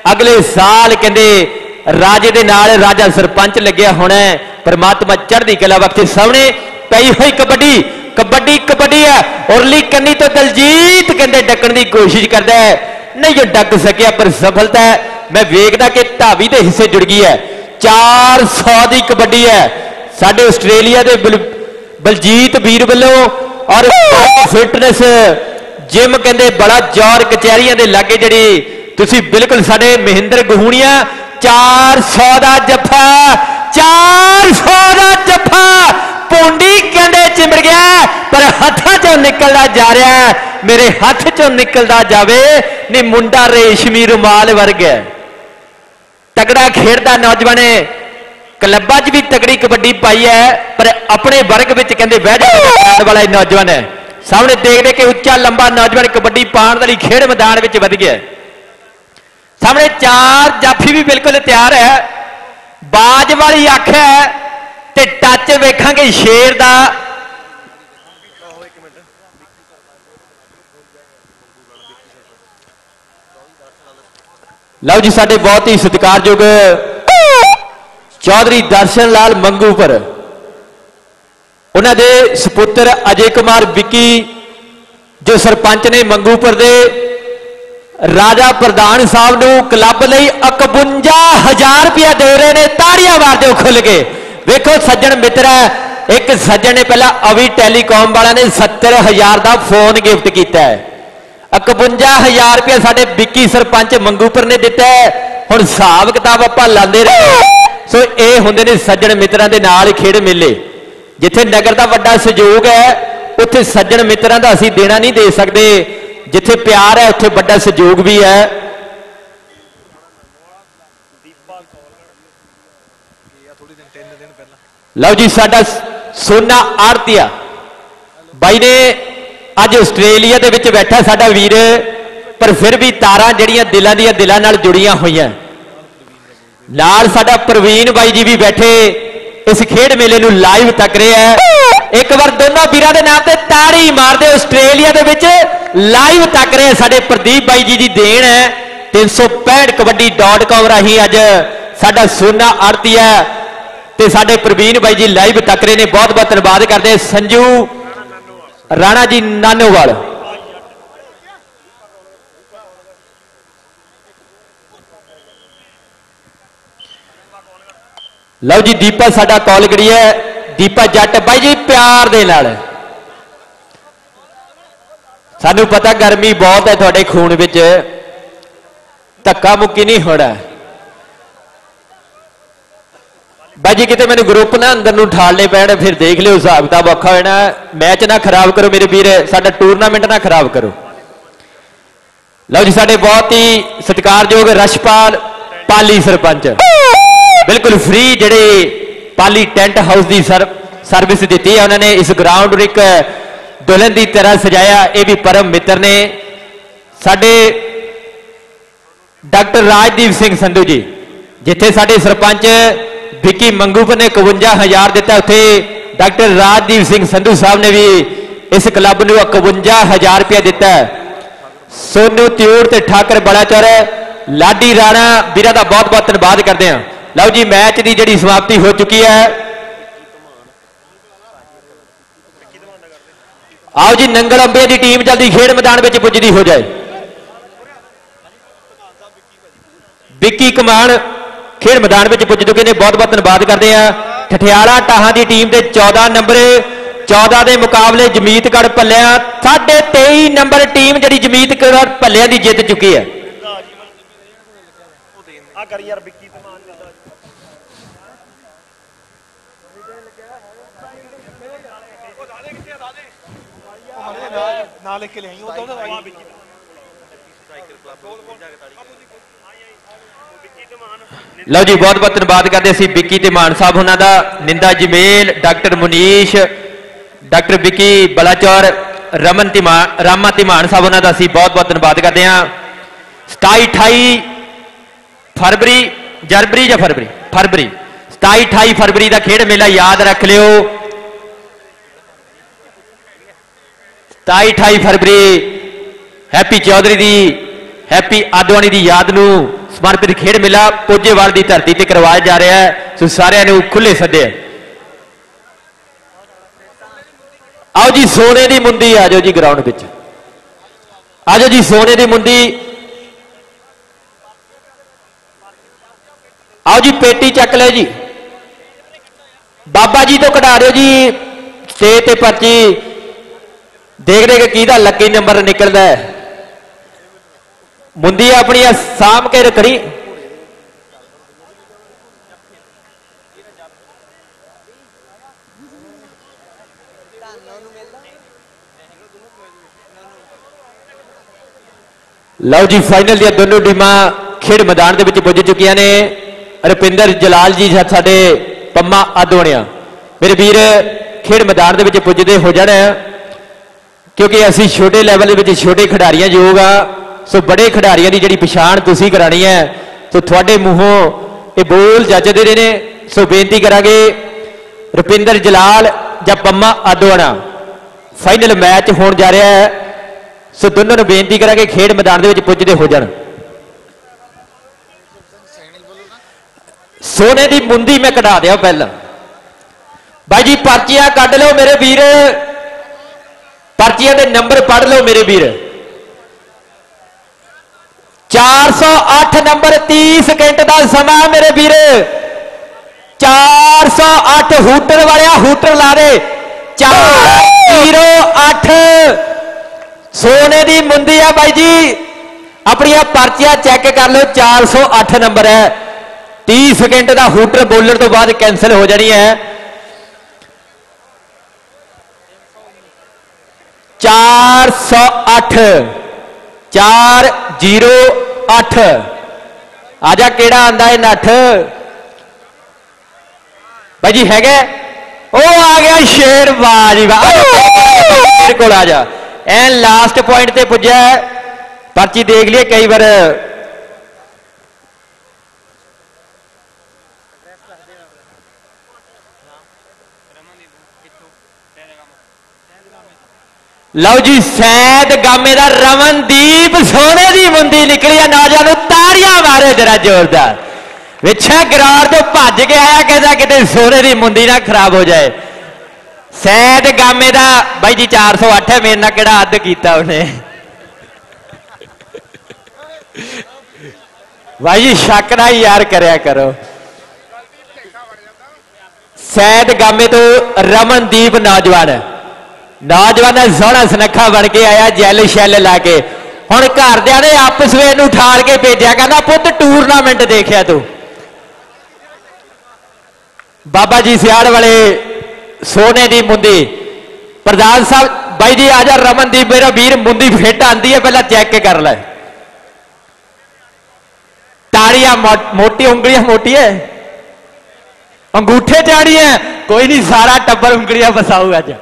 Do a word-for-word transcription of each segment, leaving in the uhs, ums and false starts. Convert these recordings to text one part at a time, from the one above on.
अगले साल कहते राजे दे नाल राजा सरपंच लग्या होना है। परमात्मा चढ़दी कला बख्शे। सामने पई हुई कबड्डी कबड्डी कबड्डी है उरली कन्नी तो दलजीत कहते डकण की कोशिश करता है, नहीं जो डक सकिया पर सफलता है। मैं वेखदा कि धावी के हिस्से जुड़ गई है। चार सौ की कबड्डी है साडे आस्ट्रेलिया के बल, बलजीत वीर वालों और फिटनेस जिम कहते बड़ा जोर कचहरियां के लागे जी तुसी बिल्कुल साडे महेंद्र गहूणिया चार सौ का जफा चार सौ का जफा पूंडी कहते चिमड़ गया पर हाथों चो निकलता जा रहा है। मेरे हाथ चो निकलता जावे नहीं मुंडा रेशमी रुमाल वर्ग है। तगड़ा खेडदा नौजवान है क्लबां च भी तगड़ी कबड्डी पाई है पर अपने वर्ग में कहते बह जाने वाला नौजवान है। सामने देखते कि उच्चा लंबा नौजवान कबड्डी पाने वाली खेड मैदान में वध गया। सामने चार जाफी भी बिल्कुल तैयार है। बाज वाली अख है ते टच वेखांगे शेर दा। लो जी साडे बहुत ही सत्कारयोग चौधरी दर्शन लाल मंगूपर उन्होंने सपुत्र अजय कुमार विक्की जो सरपंच ने मंगूपर दे राजा प्रधान साहब को क्लब लई इकवंजा हजार रुपया दे रहे हैं। ताड़ियां मार दो खुल के। वेखो सज्जन मित्र है एक सज्जन ने पहला अवी टैलीकॉम वाला ने सत्तर हजार का फोन गिफ्ट किया है। इकवंजा हजार रुपया साडे विक्की सरपंच मंगूपर ने दिता है। हुण हिसाब किताब आपां लांदे रहे। सो ये हुंदे ने सज्जन मित्रां दे नाल खेड मेले जिथे नगर का वड्डा सहयोग है उत्थे सज्जन मित्रां दा असीं देना नहीं दे सकते। जिथे प्यार है उत्थे बड़ा सहयोग भी है। लो जी साडा सोना आरतिया बाई ने अज आस्ट्रेलिया दे विच बैठा साडा वीर पर फिर भी तारां जड़ियां दिलां दियां दिलां नाल जुड़ियां होईयां। नाल साडा प्रवीण बाई जी भी बैठे इस खेड मेले नूं लाइव तक रहे हैं। एक बार दोनों वीरां दे नाम ते ताड़ी मार दे। आस्ट्रेलिया दे विच लाइव तक रहे साडे प्रदीप बाई जी दी देन है। तीन सौ पैंठ कबड्डी डॉट कॉम राही अज साडा सोना आरतिया ते साडे प्रवीण बाई जी लाइव तक रहे ने। बहुत बहुत धन्यवाद करते संजू राणा जी नानोवाल। लो जी दीपा साडा कॉल करी है दीपा जट बाई जी प्यार दे नाल। सानू पता गर्मी बहुत है थोड़े खून विच धक्का मुक्की नहीं होना। बाई जी किते मैंने ग्रुप ना अंदर नूं ठालने पैण फिर देख लियो हिसाब किताब औखा होना। मैच ना खराब करो मेरे वीर साडा टूरनामेंट ना खराब करो। लो जी साडे बहुत ही सत्कारयोग रशपाल पाली सरपंच बिल्कुल फ्री जिहड़े पाली टेंट हाउस की सर सर्विस दी है उन्होंने इस ग्राउंड एक दुल्हन की तरह सजाया। ये भी परम मित्र ने साडे डॉक्टर राजदीप सिंह संधू जी जिथे साडे सरपंच विक्की मंगूपर ने इकवंजा हजार दिता उत्थे डॉक्टर राजदीप सिंह संधू साहब ने भी इस क्लब को इकवंजा हजार रुपया दिता है। सोनू त्यूड़ ते ठाकर बड़ाचौर लाडी राणा वीरा का बहुत बहुत धन्यवाद करते हैं। लो जी मैच की जी समाप्ति हो चुकी है। आओ जी नंगल अंबे की टीम जल्दी खेड मैदान में पुजदी हो जाए। विक्की कमान खेड मैदान में पुज चुके हैं। बहुत बहुत धन्यवाद करते हैं। ठठियाला टाहां की टीम के चौदह नंबर चौदह के मुकाबले जमीतगढ़ भलिया साढ़े तेई नंबर टीम जी जमीतगढ़ भलिया की जित चुकी है। लो जी बहुत बहुत धन्यवाद करते हैं विक्की ते मान साहब उन्हों का निंदा जमेल डॉक्टर मुनीश डॉक्टर विक्की बलाचौर रमन तिमान रामा तिमान साहब उन्हों का असी बहुत बहुत धन्यवाद करते हैं। सताई अठाई फरवरी जनवरी या फरवरी फरवरी सताई अठाई फरवरी का खेड मेला याद रख लियो। सताई अठाई फरवरी हैप्पी चौधरी की हैप्पी आडवाणी की याद नूं मनप्रीत खेड मेला पोजेवाल की धरती ते करवाया जा रहा है। सो सारिਆਂ खुले सदे आओ जी सोने की मुंदी आ जाओ जी ग्राउंड विच आ जाओ जी सोने की मुंदी आओ जी पेटी चक ले जी बाबा जी तो कढ़ा रहे जी छे ते पर्ची देख रहे कि लकी नंबर निकलता है मुंदी अपनी साम के रखनी लो जी फाइनल दी दोनों टीमां खेड मैदान के पुज चुकिया ने रुपिंदर जलाल जी साडे पम्मा आदोणिया मेरे वीर खेड मैदान के पुजते हो जाना क्योंकि असी छोटे लैवल के छोटे खिडारियां योग आ सो बड़े खिडारियों की जी पछाण तुसीं करानी है सो थोड़े मूहों ये बोल जचते रहे ने सो बेनती करांगे रुपिंदर जलाल या पम्मा आदोणा फाइनल मैच होने जा रहा है सो दोनों ने बेनती करांगे खेड मैदान के पुजते हो जान सोने की मुंदी मैं कढ़ा दिया पहला भाई जी पर्चियां कढ़ लो मेरे वीर पर्चियां के नंबर पढ़ लो मेरे वीर चार सौ अठ नंबर तीस सेकंड का समा मेरे वीर चार सौ अठ हूटर वाले हूटर ला दे चार जीरो अठ सोने की मुंदी है भाई जी अपनी पर्चियां चेक कर लो चार सौ अठ नंबर है तीस सेकंड का हूटर बोलने तो बाद कैंसिल हो जानी है चार सौ अठ चार जीरो अठ आजा केड़ा आंदा है नठ भाई जी है ओ आ गया शेर बाजी शेर को आ जा एन लास्ट पॉइंट पे पुजा पर्ची देख लिए कई बार लो जी सैद गामे का रमनदीप सोने की मुंदी निकली है नौजवान ताड़ियां मारे जरा जोरदार पिछा ग्राउंड तो भज के आया कहता कि सोने की मुंदी ना खराब हो जाए सैद गामे का भाई जी चार सौ अठ है मेरे ना केड़ा अद किया उन्हें भाई जी शक ना यार करया करो सैद गामे तो रमनदीप नौजवान नौजवान सोहना सुनखा बन के आया जैल शैल ला के हुण घरदियां ने आपस में इहनूं ठाल के भेजा कहना पुत टूरनामेंट देखिया तू बाबा जी सियाड़ वाले सोने की मुंदी प्रधान साहब भाई जी आजा रमनदीप मेरा वीर मुंदी फिट आती है पहला चेक कर ले ताड़ियां मो, मोटी उंगलियां मोटी है अंगूठे चाड़ी है कोई नहीं सारा टब्बर उंगलियां फसाऊ अज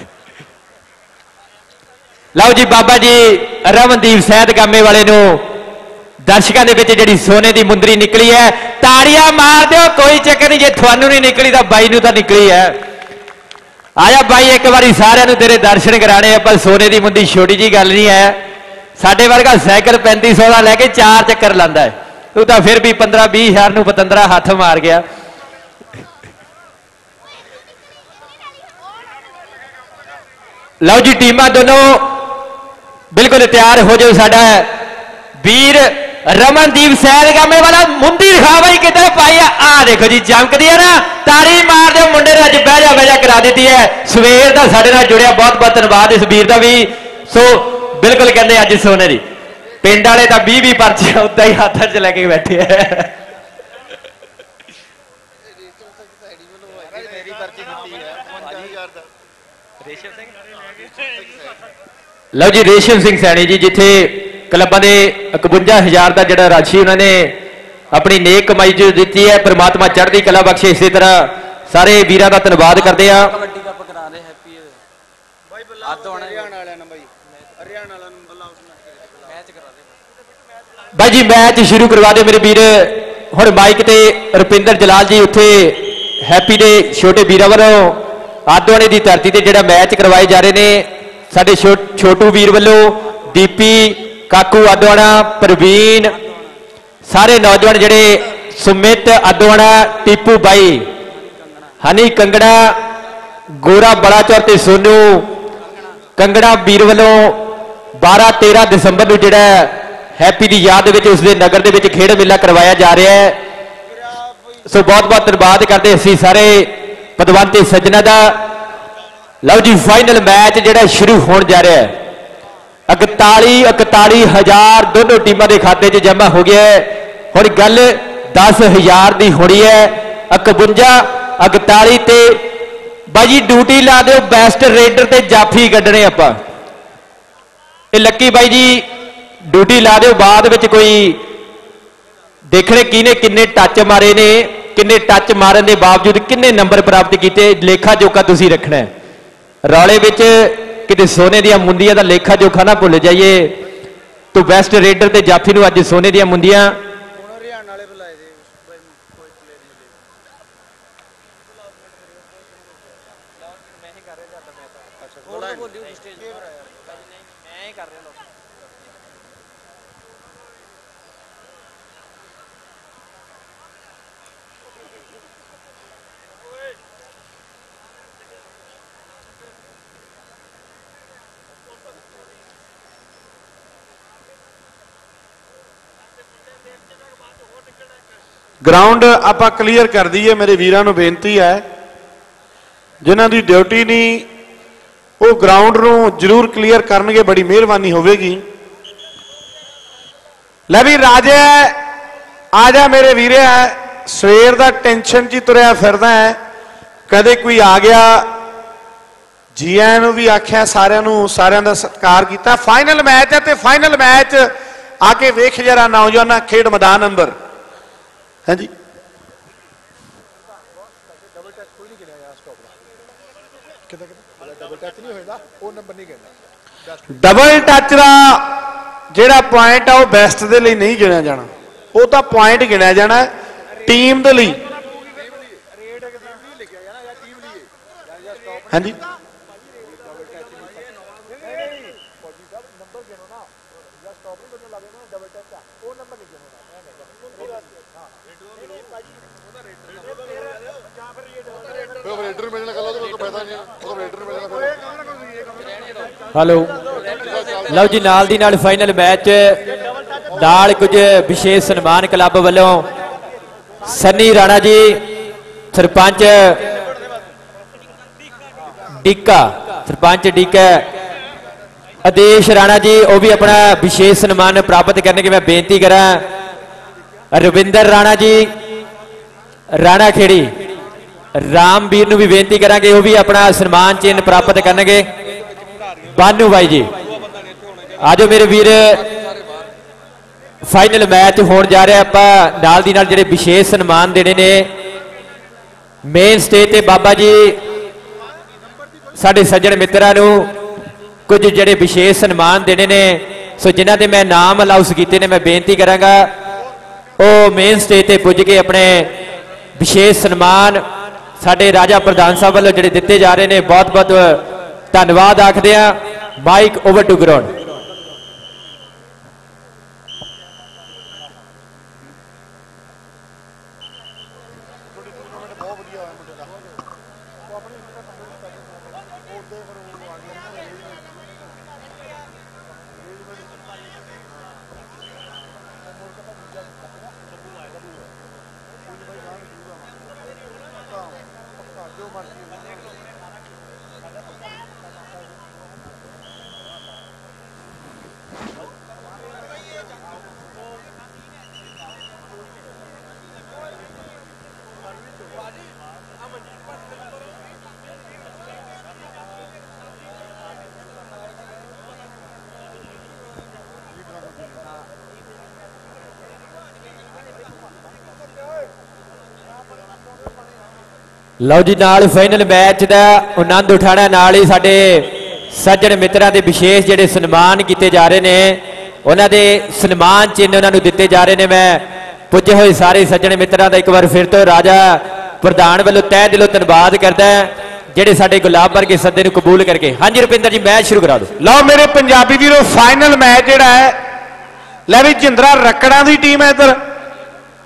लो जी बाबा जी रमनदीप सैद गामे वाले नूं दर्शकों के जी सोने की मुंदरी निकली है ताड़ियां मार दो कोई चक्कर नहीं जे थानू नहीं निकली तो बाई नूं तो निकली है आया बाई एक बार सारे तेरे दर्शन कराने पर सोने की मुंदी छोटी जी गल नहीं है साडे वर्गा साइकिल पैंती सौ का लैके चार चक्कर लांदा है तू तो फिर भी पंद्रह भी हजार नूं पतंदरा हथ मार गया लो जी टीमां दोनों बिल्कुल तैयार हो जाओ साडा वीर रमनदीप सैद गामे वाला मुंदी दिखा भाई कितने पाई है आ देखो जी चमकदी है ना तारी मार दो मुंडे ने अज बहजा बहजा करा दी है सवेर का साडे नाल जुड़िया बहुत बहुत धन्यवाद इस वीर का भी सो बिल्कुल कहते अज सोने की पिंड वाले तो भी भी पर्चियां उदा ही हाथ च लैके बैठे है लो जी रेशम सिंह सैनी जी जिथे क्लबों के इकवंजा हजार का जोड़ा राशि उन्होंने अपनी नेक कमाई जो दी है परमात्मा चढ़ती कला बख्शे इसी तरह सारे वीरों का धन्यवाद करते हैं भाई जी मैच शुरू करवा दे मेरे वीर हुण माइक ते रुपिंदर जलाल जी उत्थे हैप्पी दे छोटे वीरों वालों आदोआणे की धरती से जोड़ा मैच करवाए जा रहे हैं साडे छोटू वीर वालों दीपी काकू आदोआणा प्रवीण सारे नौजवान जिहड़े सुमित अदवाना टीपू बाई हनी कंगड़ा गोरा बड़ाचौर ते सोनू कंगड़ा वीर वालों बारह तेरह दिसंबर को जिहड़ा हैप्पी की याद में उसके नगर के खेड मेला करवाया जा रहा है। सो बहुत बहुत धन्यवाद करते असी सारे पदवंते सज्जना का। लो जी फाइनल मैच जिहड़ा शुरू होने जा रहा है। इकताली इकताली हजार दोनों टीमों के खाते च जमा हो गया है। हुण गल दस हजार की होनी है। इकवंजा इकताली ते बाजी ड्यूटी ला दो बेस्ट रेडर ते जाफी कढ़ने आपां ये लक्की बाई जी ड्यूटी ला दो। बाद में कोई देखने किने किन्ने टच मारे ने किन्ने टच मारन के बावजूद किन्ने नंबर प्राप्त किए लेखा जोखा तुसीं रखना है। रौले में किते सोने दियां मुंदियां दा लेखा जोखा ना भुल जाइए। तो बेस्ट रेडर ते जाफी नूं अज सोने दियां मुंदियां ग्राउंड आप क्लीयर कर दीए। मेरे वीरां नूं बेनती है जिन्हां दी ड्यूटी नहीं वो ग्राउंड नूं जरूर क्लीयर करनगे, बड़ी मेहरबानी होगी। लै भी राजे आ जा मेरे वीरे है सवेर का टेंशन च तुरया फिरदा है। कदे कोई आ गया जी आया नूं भी आख्या सारियां नूं सारियां दा सत्कार किया। फाइनल मैच है तो फाइनल मैच आके वेख जरा नौजवान खेड मैदान अंदर है जी। डबल टच का जिहड़ा पॉइंट है वह बेस्ट दे लई नहीं गिणिया जाना, वो तो पॉइंट गिणिया जाना टीम दे लई। हाँ जी हेलो लो जी नाल दी नाल फाइनल मैच नाल कुछ विशेष सन्मान क्लब वालों सन्नी राणा जी सरपंच डीका सरपंच डीका आदेश राणा जी वो भी अपना विशेष सन्मान प्राप्त करने की मैं बेनती करा। रविंदर राणा जी राणा खेड़ी रामवीर नूं भी बेनती करा कि वो भी अपना सन्मान चिन्ह प्राप्त करनगे। बानू भाई जी आजो मेरे वीर फाइनल मैच होने जा रहा। आप नाल दी नाल जिहड़े विशेष सन्मान देने ने मेन स्टेज ते बाबा जी साडे सज्जण मित्रां नूं कुछ जिहड़े विशेष सन्मान देने ने। सो जिन्हां दे मैं नाम अलाउंस कीते ने मैं बेनती करांगा वो मेन स्टेज ते पुज के अपने विशेष सन्मान साडे राजा प्रधान साहब वालों जिहड़े दिते जा रहे हैं बहुत बहुत धन्यवाद आखदे आ। Mike over to ground. लो जी नाल फाइनल मैच का आनंद उठाना नाल ही साडे सज्जण मित्रां दे विशेष जिहड़े सन्मान किए जा रहे हैं उन्होंने सन्मान चिन्ह उन्होंने दिते जा रहे हैं। मैं पुजे हुए सारे सज्जण मित्रां दा एक बार फिर तो राजा प्रधान वालों तय दिलों धन्यवाद करता है जेडे साडे गुलाब वर्गे सद्दे नूं कबूल करके। हाँ जी रुपिंदर जी मैच शुरू करा दो। लो मेरे पंजाबी वीरों फाइनल मैच जिहड़ा है लै भी जिंदरा रकड़ा की टीम है इधर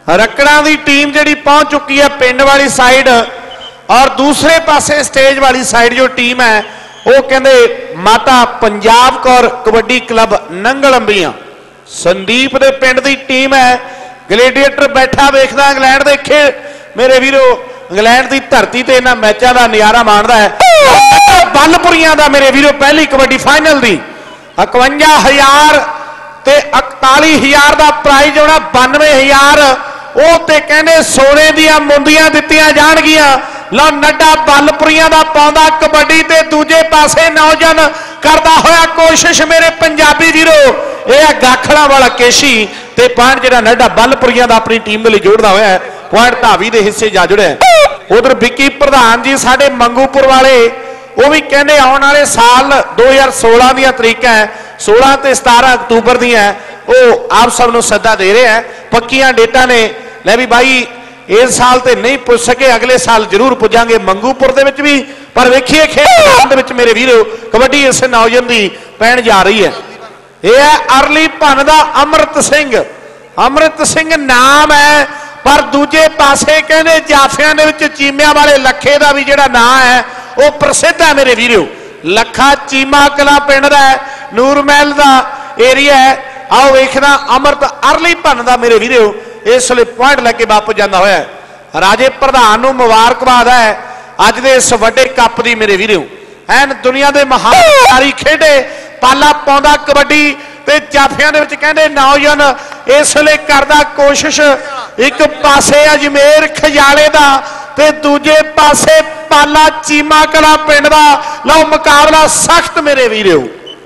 रकड़ा की टीम जी पहुंच चुकी है पिंड वाली साइड और दूसरे पासे स्टेज वाली साइड जो टीम है वो कहते माता पंजाब कौर कबड्डी क्लब नंगलंबियां संदीप दे पिंड की टीम है। ग्लेडिएटर बैठा वेखदा इंग्लैंड देखे मेरे वीरो इंग्लैंड की धरती से इन्होंने मैचों का नज़ारा माणदा है। बलपुरियां का मेरे वीरो पहली कबड्डी फाइनल की इकवंजा हजार ते इकताली हजार का प्राइज होना बानवे हजार वो ते कहने सोने दियां मुंदियां दित्तियां जाणगियां। लो नड्डा बलपुरियां दा पाउंदा कबड्डी ते दूजे पासे नौजवान करदा होया कोशिश मेरे पंजाबी वीरो यह गाखड़ा वाला केशी ते पॉइंट जिहड़ा नड्डा बलपुरियां दा अपनी टीम दे लई जोड़दा होया पॉइंट धावी दे हिस्से जा जुड़िया। उधर विक्की प्रधान जी साडे मंगूपुर वाले वो भी कहने आने वाले साल दो हज़ार सोलह दियां तरीकां है सोलह ते सतारह अक्तूबर दियां वो आप सब नूं सद्दा दे रहे हैं पक्कियां डेटा ने। लै भी भाई इस साल तो नहीं पुज सके अगले साल जरूर पुजांगे मंगूपुर दे विच भी पर वेखिए खेल दे विच मेरे वीरो कबड्डी इस नौजवान की पैण जा रही है। यह है अरली भन दा अमृत सिंह अमृत सिंह नाम है पर दूजे पासे कहने जाफियां दे विच चीमिया वाले लखे का भी जिहड़ा नाम है वो प्रसिद्ध है मेरे वीरो। लखा चीमा कला पिंड दा है नूर महल का एरिया है। आओ वेखना अमृत अरली भन दा मेरे वीरो इस वे पॉइंट लैके वापस जाता होया। राजे प्रधान नूं मुबारकबाद है अज दे इस वड्डे कप दी मेरे वीरो। एन दुनिया के महान खिडारी खेडे पाला पाउंदा कबड्डी ते जाफियां दे विच कहंदे नौजवान इस वे करदा कोशिश एक पासे अजमेर खजाले दा ते दूजे पासे पाला चीमा कला पिंड दा। लो मुकाबला सख्त मेरे वीरो।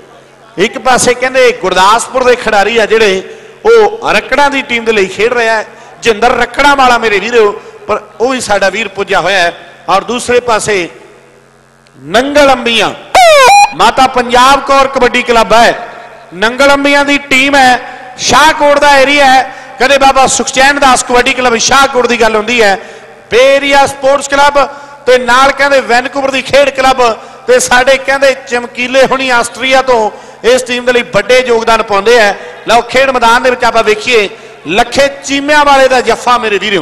एक पासे कहंदे गुरदासपुर के खिडारी आ जिहड़े वो रकड़ा की टीम के लिए खेड रहा है जिंदर रकड़ा वाला मेरे वीरो पर वो भी साडा वीर पुजा होया है। और दूसरे पासे नंगलंबियां माता पंजाब कौर कबड्डी क्लब है नंगलंबियां की टीम है शाहकोट का एरिया है। कदे बाबा सुखचैन दास कबड्डी क्लब शाहकोट की गल होंदी है बे एरिया स्पोर्ट्स क्लब ते नाल कहंदे वैनकूवर की खेड क्लब ते साडे कहंदे चमकीले हुणी आस्ट्रेलिया तो इस टीम के लिए बड़े योगदान पाते हैं। लो खेड मैदान के आप वेखिए लखे चीमिया वाले का जफा मेरे वीरो।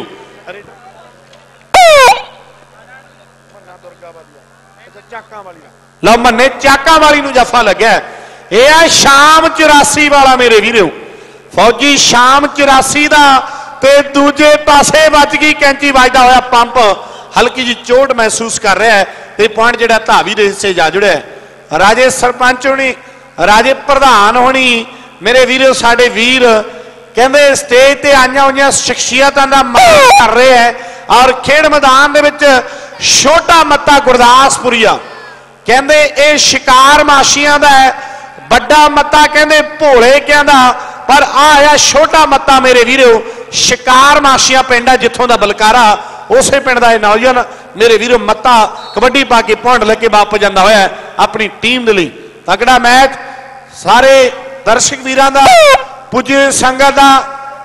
लो मन्ने चाका वाली नूं जफा लग्या यह है शाम चौरासी वाला मेरे वीरो। फौजी शाम चौरासी का ते दूजे पासे बच गई कैंची वजदा होया पंप हल्की जी चोट महसूस कर रहा है ते पॉइंट जिहड़ा धावी दे हिस्से जा जुड़िया। राजे सरपंच होनी राजे प्रधान होनी मेरे वीरो साडे वीर कहंदे स्टेज ते आईयां होईयां शख्सियतां दा मान कर रहे हैं। और खेड मैदान दे विच छोटा मत्ता गुरदासपुरिया कहंदे ये शिकार माशियां दा है बड़ा मत्ता कहंदे भोले कहंदा पर आया छोटा मत्ता मेरे वीरो शिकार माशियां पिंड है जिथों दा बलकारा उसे पिंड दा नौजवान मेरे वीरो मत्ता कबड्डी पा के पॉइंट लेके वापस जाता होया अपनी टीम दे लई। तगड़ा मैच सारे दर्शक वीरां दा पुजे संगत दा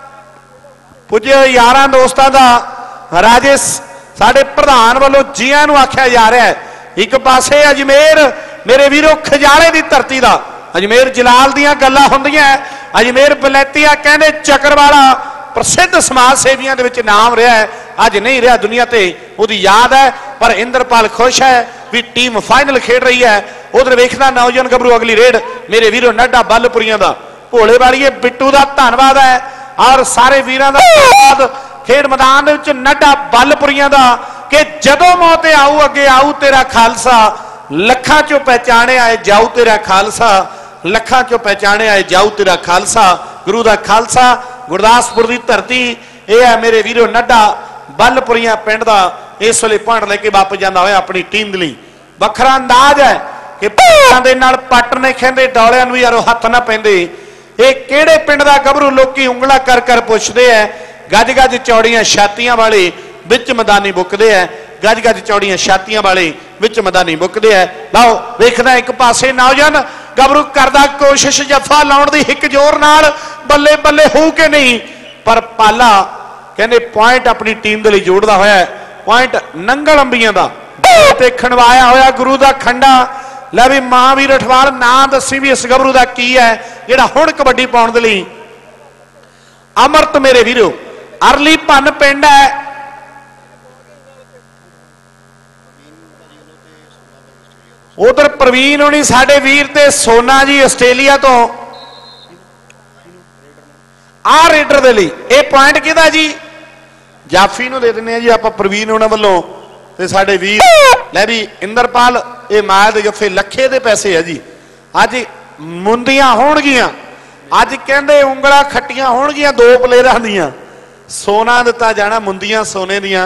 पुजे यारां दोस्तां दा राजे साडे प्रधान वालों जियां नूं आख्या जा रहा है। एक पासे अजमेर मेरे वीरो खजाले की धरती का अजमेर जलाल दियां गल्लां हुंदियां अजमेर बलैतिया कहंदे चकरवाला प्रसिद्ध समाज सेवियों के विच नाम रहा है अज नहीं रहा दुनिया ते उहदी याद है। पर इंद्रपाल खुश है भी टीम फाइनल खेड रही है। उधर वेखना नौजवान गबरू अगली रेड मेरे वीरों नड्डा बलपुरियां दा भोले वाली बिट्टू का धन्यवाद है और सारे वीरां दा धन्यवाद खेड मैदान दे विच नड्डा बलपुरियां दा कि जदों मौत आऊ अगे आऊ तेरा खालसा लखां चों पहचाने आए जाऊ तेरा खालसा लखां चों पहचाने आए जाऊ तेरा खालसा गुरु दा खालसा गुरदासपुर की धरती यह है मेरे वीरों नड्डा बलपुरियां पिंड दा इस वेले पॉइंट लेके वापस जाता होया अपनी टीम के लिए। वखरा अंदाज है कि दे नाल पट ने खेंदे डौलियां नूं यारो हथ ना पैंदे ये किहड़े पिंड दा गभरू लोकी उंगला कर कर पुछदे है। गज गज चौड़ियां छातियां वाले विच मैदानी मुकदे है गज गज चौड़ियां छातियां वाले विच मैदानी मुकदे है। लाओ वेखदा एक पासे नौजवान गभरू करदा कोशिश जफा लाउण दी हिक जोर नाल बल्ले बल्ले हो के नहीं पर पाला कहंदे पॉइंट अपनी टीम दे लई जोड़दा होया पॉइंट नंगलंबियां दा ते खणवाया होया गुरु दा खंडा। लै भी महावीर अठवाल ना दसी भी इस गभरू दा की है जिहड़ा हुण कबड्डी पाउण दे लई अमृत मेरे वीरो अरली भन पिंड है। उधर प्रवीण होनी साडे वीर ते सोना जी आस्ट्रेलिया तो आ रेडर दे लई ये पॉइंट किहदा जी जाफी नूं दे दिंदे जी आपां प्रवीण होना वल्लों ते साडे वीर लै भी इंदरपाल ये माया दे जफे लखे दे पैसे है जी। अज मुंदियां होणगियां अज कहंदे उंगलां खट्टियां होणगियां दो प्लेयरां दियां सोना दिता जाना मुंदियां सोने दियां।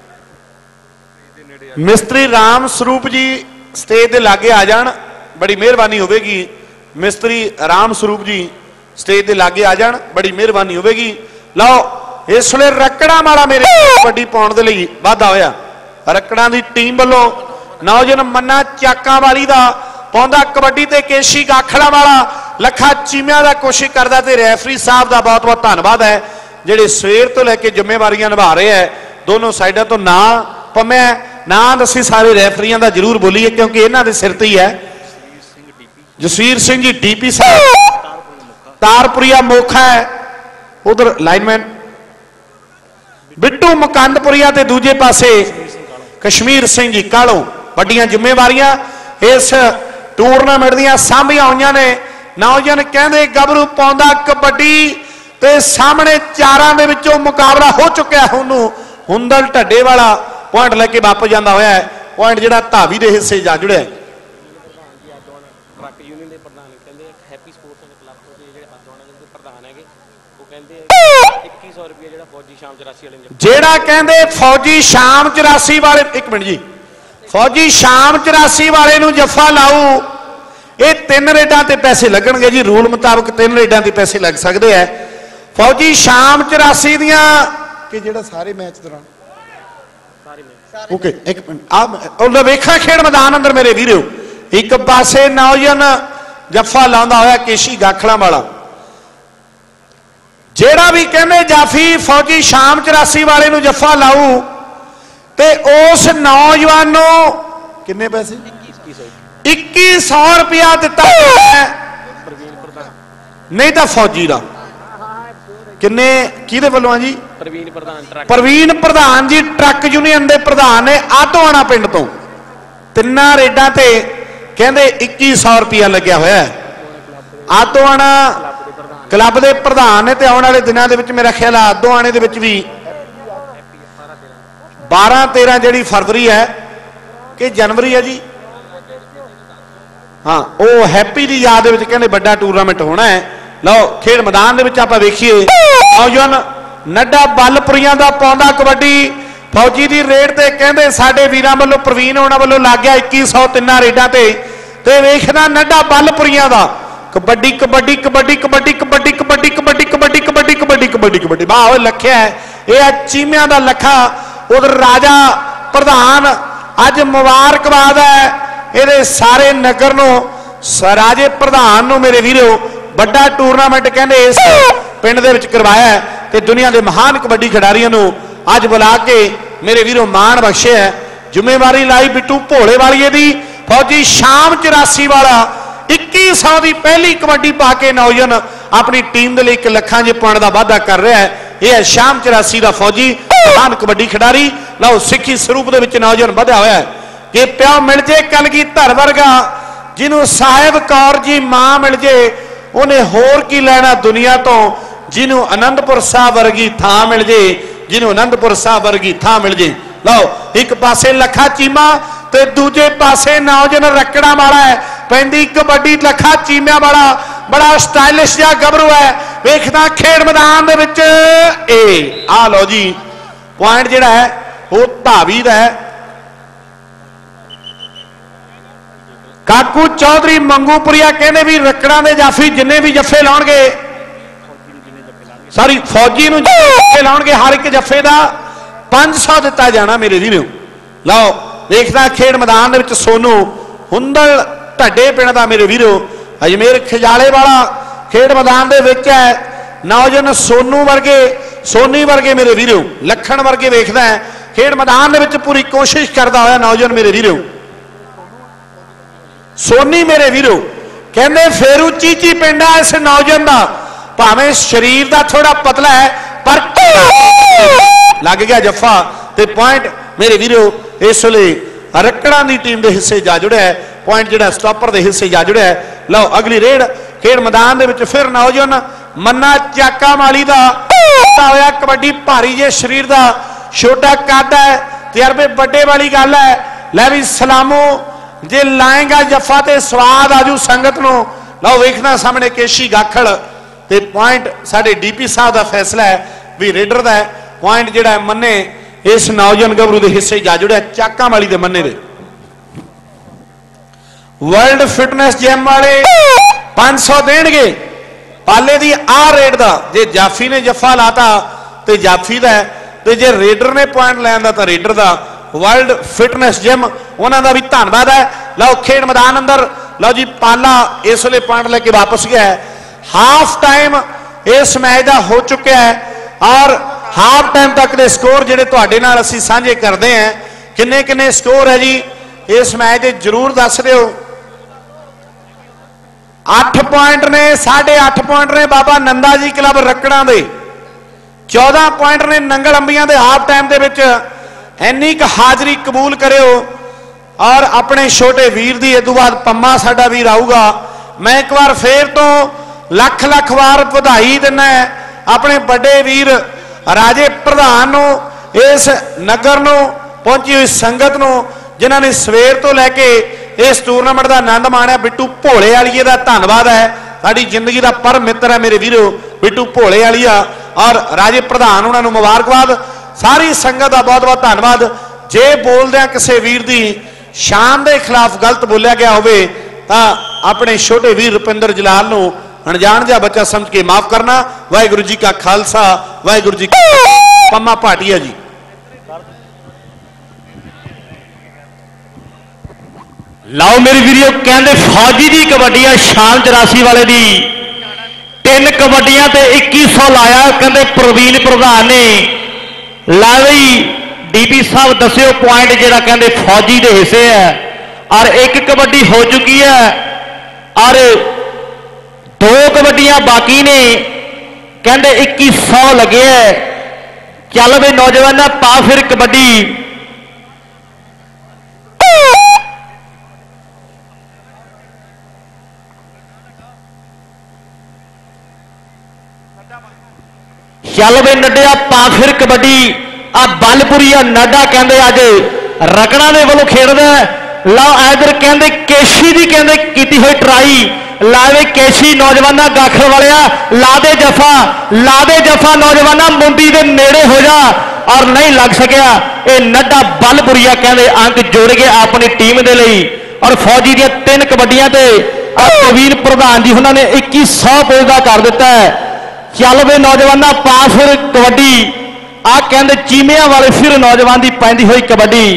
मिस्त्री राम स्वरूप जी स्टेज के लागे आ जान बड़ी मेहरबानी होगी। मिस्त्री राम स्वरूप जी स्टेज के लागे आ जान बड़ी मेहरबानी होगी। लो इस वे रकड़ा वाला मेरे कबड्डी पाउण दे लई वाधा होया। रकड़ा की टीम वालों नौजवान मन्ना चाका वाली का पाउंदा कबड्डी ते केशी गाखड़ा वाला लखा चीमिया का कोशिश करता ते रैफरी साहब का बहुत बहुत धन्यवाद है जिहड़े सवेर तो लैके जिम्मेवारियां निभा रहे हैं दोनों साइडों तो। ना पम्या ना दसी सारे रैफरियां का जरूर बोलीए क्योंकि इन्हां दे सिर ते ही है। जसवीर सिंह जी डी पी साहब तारपुरिया मोखा है। उधर लाइनमैन बिट्टू मुकंदपुरिया ते दूजे पासे कश्मीर सिंह जी कालों वड्डियां जिम्मेवारियां इस टूरनामेंट दियां सांभियां होईयां ने। नौजवान कहंदे गबरू पाउंदा कबड्डी ते सामने चारां दे विचों मुकाबला हो चुका है। हुनु हुंदल ढड्डे वाला पॉइंट लेके वापस जाता होया है। पॉइंट जिहड़ा धावी दे हिस्से जा जुड़िया है। जेड़ा कहंदे फौजी शाम चौरासी वाले एक मिनट जी फौजी शाम चौरासी वाले नूं जफा लाऊ ये तीन रेडां ते पैसे लगणगे जी। रूल मुताबिक तीन रेडां ते पैसे लग सकते हैं। फौजी शाम चौरासी दियां कि जेड़ा सारे मैच दौरान ओके एक मिनट आ वेखा खेड मैदान अंदर मेरे वीरो एक पासे नौजवान जफा लाउंदा होया केशी गाखड़ा वाला जेड़ा भी कहने जाफी फौजी शाम चौरासी वाले नूं जफा लाऊ ते उस नौजवान नूं किन्ने पैसे इक्की सौ रुपया दिता है नहीं तो फौजी का किन्ने किहदे वल्लों जी प्रवीण प्रधान प्रवीण प्रधान जी ट्रक यूनियन के प्रधान ने आटोआना पिंड तो तिना रेडा ते कहंदे इक्की सौ रुपया लग्या होया है। आटोआना क्लब के प्रधान ने आने वाले दिनों के मेरा ख्याल है आदोआने के भी बारह तेरह जी फरवरी है कि जनवरी है जी हाँ वो हैप्पी की याद कहते बड़ा टूरनामेंट होना है। लो खेल मैदान के आप वेखिए नौजवान नड्डा बलपुरिया का पाउंदा कबड्डी फौजी की रेड से कहते साडे वीरां वालों प्रवीण होना वालों लग गया इक्की सौ तिना रेडा ते ते वेखना नड्डा बलपुरिया का कबड्डी कबड्डी कबड्डी कबड्डी कबड्डी कबड्डी कबड्डी कबड्डी कबड्डी कबड्डी कबड्डी कबड्डी वाह लखिया है यह चीमिया का लखा। उधर राजा प्रधान अज मुबारकबाद है ये सारे नगर नो राजे प्रधान नो मेरे वीरो बड़ा टूरनामेंट कहते इस पिंड दे विच करवाया है ते दुनिया के महान कबड्डी खिडारियों नो अज बुला के मेरे वीरो मान बख्शे है। जिम्मेवारी लाई बिट्टू भोले वाली दी फौजी शाम चौरासी वाला इक्की सौ की पहली कबड्डी पा के नौजवान अपनी टीम के लिए एक लखा जे पॉइंट का वाधा कर रहा है। यह है शाम चौरासी का फौजी महान कबड्डी खिडारी। लो सिखी स्वरूप के नौजवान बढ़िया होया है कि प्यो मिल जे कलगी धर वर्गा जिन्हों साहिब कौर जी मां मिल जे उन्हें होर की लेना दुनिया तो जिन्हों आनंदपुर साहब वर्गी थां मिल जे जिन्हों आनंदपुर साहब वर्गी थां मिल जे। लो एक पासे लखा चीमा ते दूजे पासे नौजवान रकड़ा वाला है पैंदी कबड्डी लखा चीमिया वाला बड़ा स्टाइलिश जिहा गबरू है। वेखदा खेड मैदान दे विच ए आ लो जी पॉइंट जिहड़ा है वो धावी दा है। काकू चौधरी मंगूपुरिया कहने भी रकड़ा दे जाफी जिन्ने भी जफे लाउणगे सॉरी फौजी नूं जफे लाउणगे हर एक जफे का पांच सौ दिता जाना मेरे वीरों। लो देखदा खेड मैदान दे विच सोनू हुंदल ढड्डे पिंड दा मेरे वीरों अजमेर खजाले वाला खेड मैदान दे विच है। नौजवान सोनू वर्गे सोनी वर्गे मेरे वीरों लखन वर्गे वेखदा है खेड मैदान दे विच पूरी कोशिश करता होया नौजवान मेरे वीरों। सोनी मेरे वीरों कहते फेरू चीची पिंड है इस नौजवान का भावें शरीर का थोड़ा पतला है पर लग गया जफा ते पॉइंट मेरे वीरो इस वे रकड़ा की टीम के हिस्से जा जुड़िया है। पॉइंट जो स्टॉपर के हिस्से जा जुड़िया है। लो अगली रेड खेड मैदान के फिर नौजवान मन्ना चाका माली का होया कबड्डी भारी जे शरीर का छोटा कद है तजर्बे बड़े वाली गल है। लै भी सलामो जे लाएगा जफा तो स्वाद आजू संगत नो। लो वेखना सामने केशी गाखड़ ते पॉइंट साडे डीपी साहब का फैसला है भी रेडर का पॉइंट जिहड़ा है मन्ने इस नौजवान गभरू के हिस्से जा जुड़िया चाका वाली के मन्ने दे। वर्ल्ड फिटनेस जिम वाले पांच सौ देणगे पाले दी आ रेड का जे जाफी ने जफा लाता तो जाफी का ते जे रेडर ने पॉइंट लैंदा तो रेडर का। वर्ल्ड फिटनेस जिम उन्होंने भी धन्यवाद है। लो खेड मैदान अंदर लो जी पाला इस वे पॉइंट लेके वापस गया है। हाफ टाइम इस मैच का हो चुका है और हाफ टाइम तक के स्कोर जिहड़े तुहाडे नाल असीं सांझे करते हैं किन्ने किन्ने स्कोर है जी इस मैच के जरूर दस दिओ। अठ पॉइंट ने साढ़े अठ पॉइंट ने बाबा नंदा जी क्लब रकड़ा दे। चौदह पॉइंट ने नंगल अंबिया के हाफ टाइम के विच इन्नी क हाजरी कबूल करियो और अपने छोटे वीर की इदों बाद पम्मा साडा वीर आऊगा। मैं एक बार फिर तो लख लख वार बधाई दिना है अपने बड़े वीर राजे प्रधान नो इस नगर नो पहुंची हुई संगत नो जिन्हों ने सवेर तो लैके इस टूरनामेंट का आनंद माणिया। बिट्टू भोले वालीए का धन्यवाद है साडी जिंदगी का परम मित्र है मेरे वीरो बिट्टू भोले वालीआ और राजे प्रधान उन्होंने मुबारकबाद। सारी संगत का बहुत बहुत धन्यवाद। जे बोलदे किसी वीर की शान के खिलाफ गलत बोलिया गया होवे तां अपने छोटे वीर रुपिंदर जलाल नूं अनजान जिहा बच्चा समझ के माफ करना। वाहिगुरू जी का खालसा वाहिगुरू जी का। पम्मा भाटिया जी लाओ मेरे वीडियो कहते फौजी की कबड्डी है शान चौरासी वाले दी तीन कबड्डियां ते इक्की सौ लाया कहते प्रवीण प्रधान ने। लावी डीपी साहब दस्यो पॉइंट जिहड़ा कहते फौजी के हिस्से है और एक कबड्डी हो चुकी है और दो कबड्डियां बाकी ने कहते इक्की सौ लगे है। चल वे नौजवान पा फिर कबड्डी। चल वे नड्डिया पा फिर कबड्डी। आ बलपुरी आ नाडा कहते अज रकड़ा के वालों खेडदा। ला इधर कहते केशी की कहते की हुई ट्राई लावे केशी नौजवान गाखड़ वाले ला दे जफा ला दे जफा नौजवान मुंडी के नेड़े हो जा और नहीं लग सकिया। ये नड्डा बलपुरिया कहते अंक जोड़ गए अपनी टीम के लिए और फौजी दी तीन कबड्डियां ते प्रवीण प्रधान जी उन्होंने इक्की सौ पुजदा कर दिता है। चल वे नौजवान पा फिर कबड्डी। आ कहते चीमिया वाले फिर नौजवान की पैंदी हुई कबड्डी।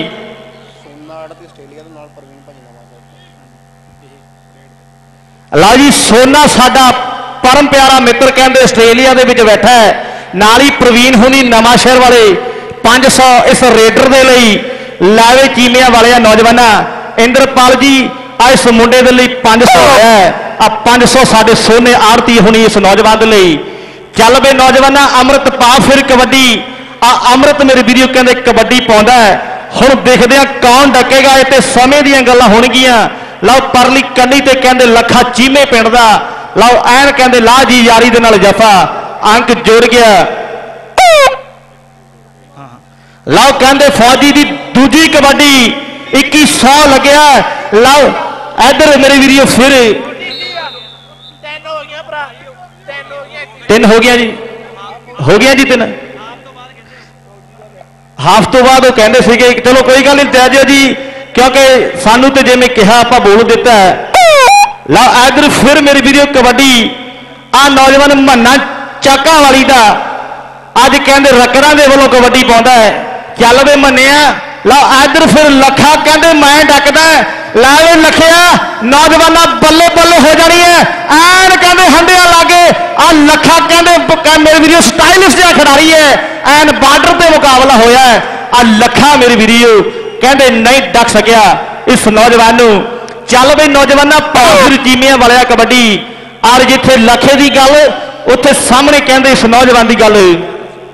ला जी सोना साडा परम प्यारा मित्र कहते आस्ट्रेलिया के विच बैठा है नाल ही प्रवीण होनी नवां शहर वाले पांच सौ इस रेडर के लिए लावे चीमिया वाले नौजवान इंद्रपाल जी आ इस मुंडे के लिए पांच सौ है आ पांच सौ साढ़े सोने आरती होनी इस नौजवान के लिए। चल वे नौजवान अमृत पा फिर कबड्डी। आ अमृत मेरे वीडियो कहते कबड्डी पाउंदा है हुण देखदे आ कौन डकेगा। ये समय दीयां गल्लां होणगीआं। लाओ परली कन्नी ते कहते लखा चीमे पिंड दा लाओ ऐन कहते ला जी यारी दे नाल जफा अंक जोड़ गया। लाओ कहते फौजी की दूजी कबड्डी इक्की सौ लग्या। लाओ इधर मेरे वीडियो फिर तीन हो गया जी हो गया जी तीन हाफ तो बाद वो कहते थे चलो कोई गल नहीं तैयार जी क्योंकि सानू तो जिवें कहा आप बोल दिता है। ला इधर फिर मेरी वीडियो कबड्डी आ नौजवान मन्ना चाका वाली का अज कहते रकड़ा के वालों कबड्डी पाउंदा है। चल वे मन्निया ला इधर फिर लखा कहते मैं डकदा ला वे लखिया नौजवान बल्ले बल्ले हो जानी है ऐन कहते हंडिया लागे आ लखा कहते मेरे वीडियो स्टाइलिश जहा खिडारी है ऐन बार्डर पर मुकाबला होया है। आ लखा मेरी वीडियो कहते नहीं डक सकिया इस नौजवान नूं। चल बई नौजवान पाउर चीमिया वाले कबड्डी और जिथे लखे की गल उत्थे सामने कहते इस नौजवान की गल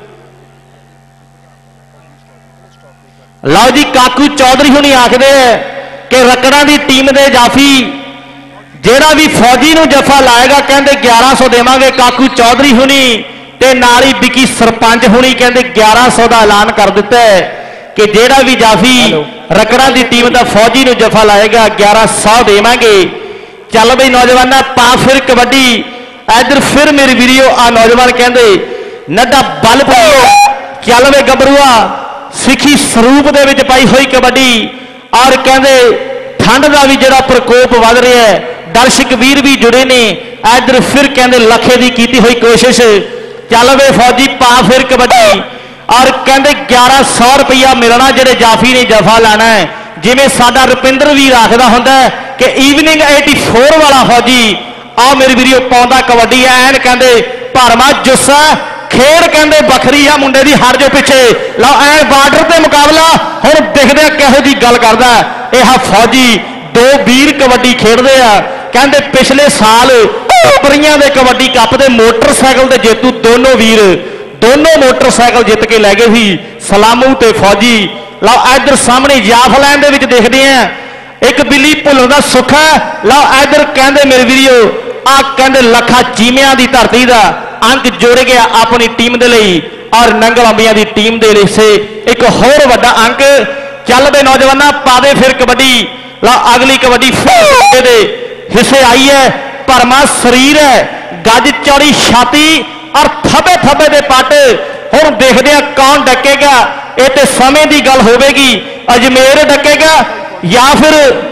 ਲਓ ਜੀ ਕਾਕੂ ਚੌਧਰੀ ਹੁਣੀ ਆਖਦੇ कि रकड़ा की टीम के जाफी जेड़ा भी फौजी नूं जफा लाएगा कहते ग्यारह सौ देवांगे काकू चौधरी हुनी ते नाल ही बिकी सरपंच हुनी कहते ग्यारह सौ का ऐलान कर दिता है कि जेड़ा भी जाफी रकड़ा की टीम का फौजी नूं जफा लाएगा ग्यारह सौ देवांगे। चल बई नौजवाना पा फिर कबड्डी इधर फिर मेरे वीडियो आ नौजवान कहते नड्डा बल पाओ चल वे गबरूआ सिखी स्वरूप दे विच पाई हुई कबड्डी और कहते ठंड का भी जो प्रकोप वध रहा है दर्शक वीर भी जुड़े ने इधर फिर कहते लखे की की हुई कोशिश चल वे फौजी पा फिर कबड्डी और कहते ग्यारह सौ रुपया मिलना जेडे जाफी ने जफा लाना है जिमें साडा रुपिंदर वीर आखदा हुंदा है कि ईवनिंग चौरासी वाला फौजी आ मेरी वीडियो पाउंदा कबड्डी एन कहते भरवा जुस्सा खेड कहते बखरी आ मुंडे की हट जो पिछे लो ऐ बार्डर से मुकाबला हुण देखदे किहो जी गल करदा यह फौजी दो वीर कबड्डी खेडदे आ कहते पिछले साल टोपरियां दे कबड्डी कप दे मोटरसाइकिल दे जेतू दोनों वीर दोनों मोटरसाइकिल जित के लै गए ही सलामू ते फौजी। लो इधर सामने जाफलैन दे विच देखदे आ एक बिल्ली भुल्लण दा सुख है। लो इधर कहते मेरे वीडियो आ कहते लखा चीमिया की धरती का अंक जोड़ गया अपनी टीम के लिए और नंगल अंबिया की टीम के लिए से एक होर वड्डा अंक। चल बे नौजवाना पा दे फिर कबड्डी ला अगली कबड्डी फिर दे हिस्से आई है भरमा शरीर है गज चौड़ी छाती और थबे थबे दे पट हुण देखदे आ कौन डकेगा ये तो समय की गल होगी अजमेर डकेगा या फिर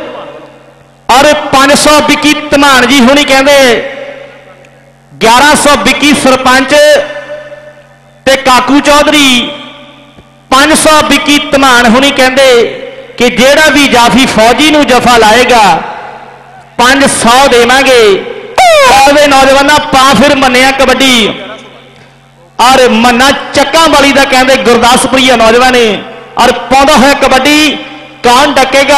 और पांच सौ बिकी धमान जी हुणी कहते ग्यारह सौ बिकी सरपंच ते काकू चौधरी पांच सौ बिकी धमान हुणी कहते कि जेड़ा भी जाफी फौजी नूं जफा लाएगा पांच सौ देवांगे। नौजवाना पा फिर मन्निया कबड्डी और मन्ना चक्का वाली का कहते गुरदासपुरी नौजवान और पाउंदा होया कबड्डी कौन डकेगा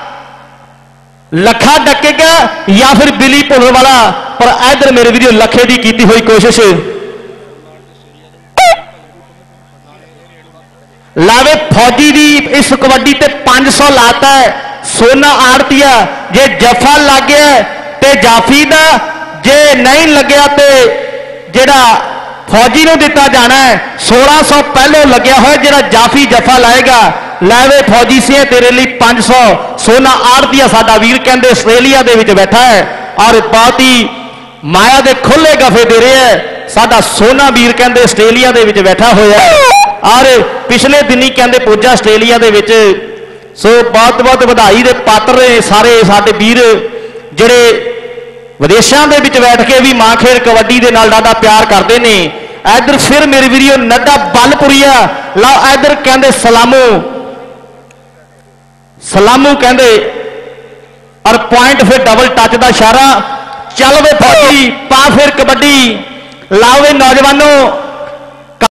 लखा डकेगा या फिर बिली भुल्लण वाला पर इधर मेरे वीडियो लखे की की हुई कोशिश लावे फौजी दी इस कबड्डी ते पांच सौ लाता है सोना आड़तिया जे जफा लग गया ते जाफी दा जे नहीं लग्या ते जेड़ा फौजी नूं दिता जाना है सोलह सौ पहले लग्या होया जेड़ा जाफी जफा लाएगा लैवे फौजी से तेरे लिए पांच सौ सोना आड़तिया साडा वीर कहते आस्ट्रेलिया दे विच बैठा है और बहुत ही माया दे खुले गफे दे रहे है साडा सोना वीर कहते आस्ट्रेलिया दे विच बैठा होया और पिछले दिनी कहते पुजा आस्ट्रेलिया दे विच सो बहुत बहुत बधाई दे पात्र ने सारे साडे वीर जिहड़े विदेशों के विच बैठ के भी मां खेल कबड्डी के नाल ज़्यादा प्यार करते हैं। इधर फिर मेरे वीडियो नड्डा बलपुरिया ला इधर कहते सलामू सलामू कहते और पॉइंट फिर डबल टच का इशारा चल वे फौजी पा फिर कबड्डी लाओ वे नौजवानों